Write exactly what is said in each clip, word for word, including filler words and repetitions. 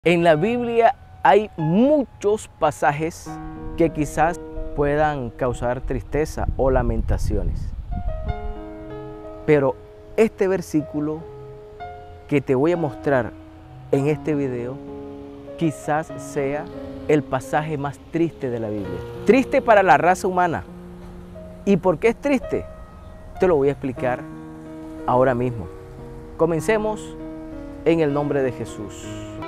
En la Biblia hay muchos pasajes que quizás puedan causar tristeza o lamentaciones. Pero este versículo que te voy a mostrar en este video quizás sea el pasaje más triste de la Biblia. Triste para la raza humana. ¿Y por qué es triste? Te lo voy a explicar ahora mismo. Comencemos en el nombre de Jesús.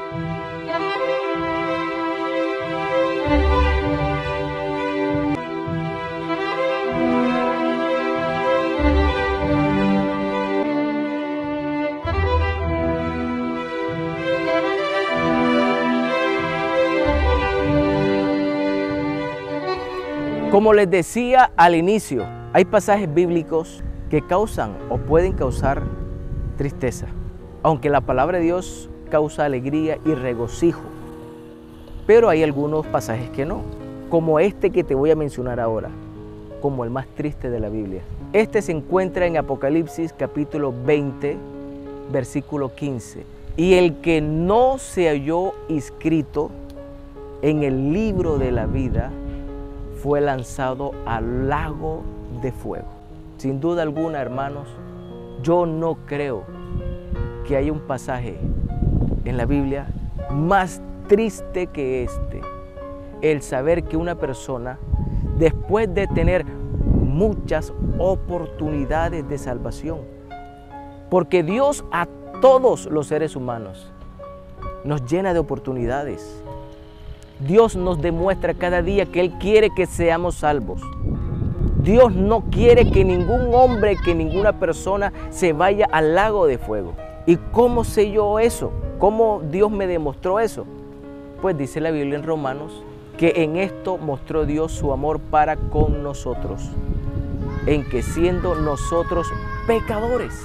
Como les decía al inicio, hay pasajes bíblicos que causan o pueden causar tristeza, aunque la palabra de Dios causa alegría y regocijo. Pero hay algunos pasajes que no, como este que te voy a mencionar ahora, como el más triste de la Biblia. Este se encuentra en Apocalipsis capítulo veinte, versículo quince. Y el que no se halló inscrito en el libro de la vida fue lanzado al lago de fuego. Sin duda alguna, hermanos, yo no creo que haya un pasaje en la Biblia más triste que este. El saber que una persona, después de tener muchas oportunidades de salvación, porque Dios a todos los seres humanos nos llena de oportunidades. Dios nos demuestra cada día que Él quiere que seamos salvos. Dios no quiere que ningún hombre, que ninguna persona se vaya al lago de fuego. ¿Y cómo sé yo eso? ¿Cómo Dios me demostró eso? Pues dice la Biblia en Romanos que en esto mostró Dios su amor para con nosotros, en que siendo nosotros pecadores,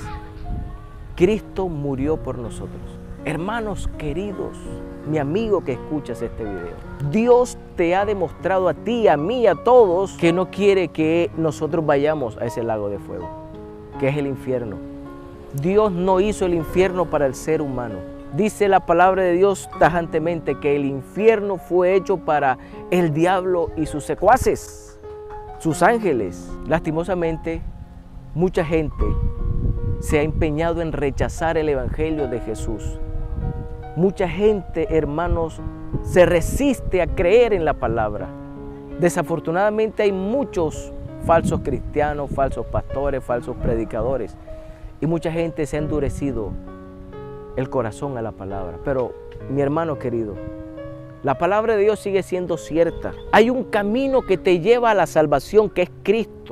Cristo murió por nosotros. Hermanos queridos, mi amigo que escuchas este video, Dios te ha demostrado a ti, a mí, a todos, que no quiere que nosotros vayamos a ese lago de fuego, que es el infierno. Dios no hizo el infierno para el ser humano. Dice la palabra de Dios tajantemente que el infierno fue hecho para el diablo y sus secuaces, sus ángeles. Lastimosamente, mucha gente se ha empeñado en rechazar el evangelio de Jesús. Mucha gente, hermanos, se resiste a creer en la palabra. Desafortunadamente hay muchos falsos cristianos, falsos pastores, falsos predicadores. Y mucha gente se ha endurecido el corazón a la palabra. Pero, mi hermano querido, la palabra de Dios sigue siendo cierta. Hay un camino que te lleva a la salvación, que es Cristo.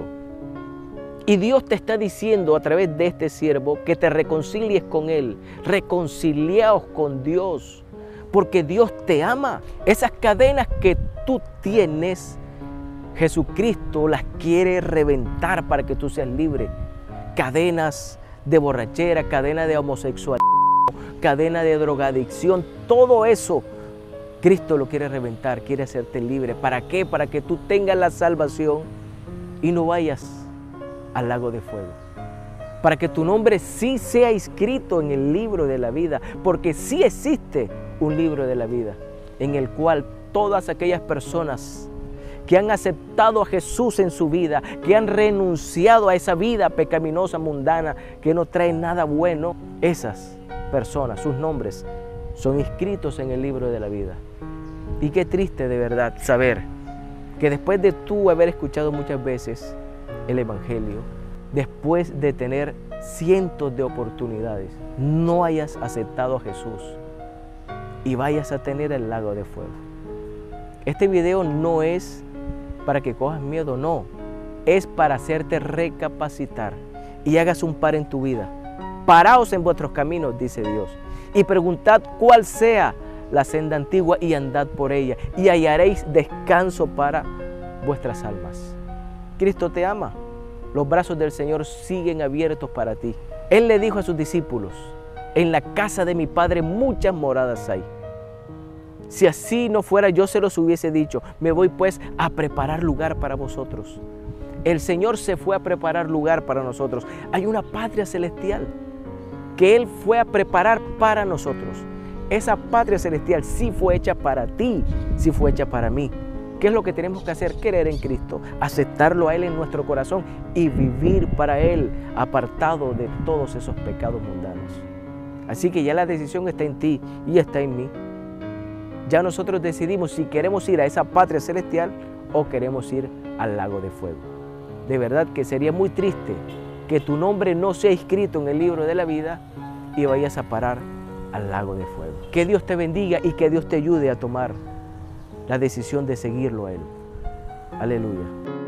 Y Dios te está diciendo a través de este siervo que te reconcilies con Él. Reconciliaos con Dios, porque Dios te ama. Esas cadenas que tú tienes, Jesucristo las quiere reventar para que tú seas libre. Cadenas de borrachera, cadena de homosexualidad, cadena de drogadicción, todo eso Cristo lo quiere reventar, quiere hacerte libre. ¿Para qué? Para que tú tengas la salvación y no vayas al lago de fuego. Para que tu nombre sí sea inscrito en el libro de la vida, porque sí existe un libro de la vida en el cual todas aquellas personas que han aceptado a Jesús en su vida, que han renunciado a esa vida pecaminosa, mundana, que no trae nada bueno, esas personas, sus nombres, son inscritos en el libro de la vida. Y qué triste de verdad saber que después de tú haber escuchado muchas veces el evangelio, después de tener cientos de oportunidades, no hayas aceptado a Jesús y vayas a tener el lago de fuego. Este video no es para que cojas miedo, no. Es para hacerte recapacitar y hagas un par en tu vida. Paraos en vuestros caminos, dice Dios, y preguntad cuál sea la senda antigua y andad por ella, y hallaréis descanso para vuestras almas. Cristo te ama. Los brazos del Señor siguen abiertos para ti. Él le dijo a sus discípulos: en la casa de mi Padre muchas moradas hay. Si así no fuera, yo se los hubiese dicho. Me voy pues a preparar lugar para vosotros. El Señor se fue a preparar lugar para nosotros. Hay una patria celestial que Él fue a preparar para nosotros. Esa patria celestial sí fue hecha para ti, sí fue hecha para mí. ¿Qué es lo que tenemos que hacer? Creer en Cristo, aceptarlo a Él en nuestro corazón y vivir para Él, apartado de todos esos pecados mundanos. Así que ya la decisión está en ti y está en mí. Ya nosotros decidimos si queremos ir a esa patria celestial o queremos ir al lago de fuego. De verdad que sería muy triste que tu nombre no sea inscrito en el libro de la vida y vayas a parar al lago de fuego. Que Dios te bendiga y que Dios te ayude a tomar la decisión de seguirlo a Él. Aleluya.